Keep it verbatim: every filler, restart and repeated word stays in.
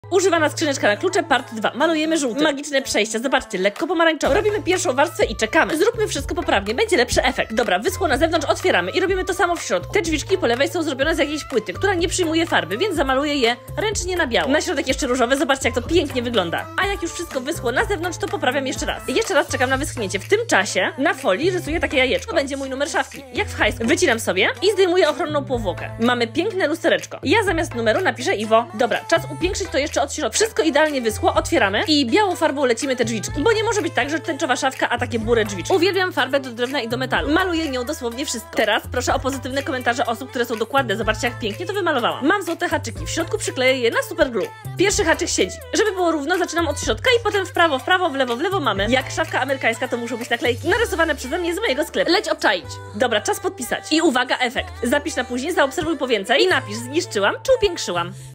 Używana skrzyneczka na klucze, part dwa. Malujemy żółty. Magiczne przejścia, zobaczcie, lekko pomarańczowe. Robimy pierwszą warstwę i czekamy. Zróbmy wszystko poprawnie, będzie lepszy efekt. Dobra, wyschło na zewnątrz, otwieramy i robimy to samo w środku. Te drzwiczki po lewej są zrobione z jakiejś płyty, która nie przyjmuje farby, więc zamaluję je ręcznie na biało. Na środek jeszcze różowe, zobaczcie, jak to pięknie wygląda. A jak już wszystko wyschło na zewnątrz, to poprawiam jeszcze raz. I jeszcze raz czekam na wyschnięcie. W tym czasie na folii rysuję takie jajeczko. To będzie mój numer szafki, jak w high school. Wycinam sobie i zdejmuję ochronną powłokę. Mamy piękne lustereczko. Ja zamiast numeru napiszę Iwo. Dobra, czas upiększyć to jeszcze od środka. Wszystko idealnie wyschło, otwieramy i białą farbą lecimy te drzwiczki, bo nie może być tak, że tęczowa szafka, a takie bure drzwiczki. Uwielbiam farbę do drewna i do metalu. Maluję nią dosłownie wszystko. Teraz proszę o pozytywne komentarze osób, które są dokładne. Zobaczcie, jak pięknie to wymalowałam. Mam złote haczyki, w środku przykleję je na super glue. Pierwszy haczyk siedzi. Żeby było równo, zaczynam od środka i potem w prawo, w prawo, w lewo, w lewo mamy. Jak szafka amerykańska, to muszą być naklejki narysowane przeze mnie z mojego sklepu. Leć obczaić. Dobra, czas podpisać. I uwaga, efekt. Zapisz na później, zaobserwuj po więcej i napisz, zniszczyłam czy upiększyłam.